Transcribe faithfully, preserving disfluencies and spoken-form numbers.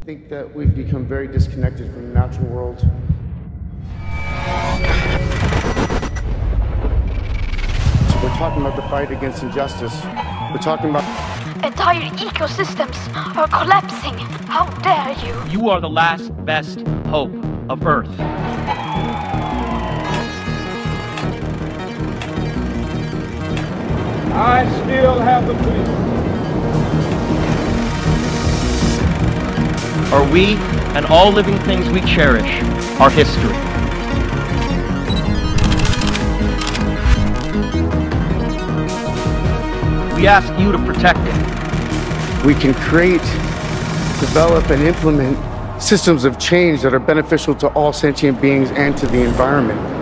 think that we've become very disconnected from the natural world. So we're talking about the fight against injustice. We're talking about... Entire ecosystems are collapsing. How dare you? You are the last best hope of Earth. I still have the belief. Are we and all living things we cherish our history? We ask you to protect it. We can create, develop, and implement systems of change that are beneficial to all sentient beings and to the environment.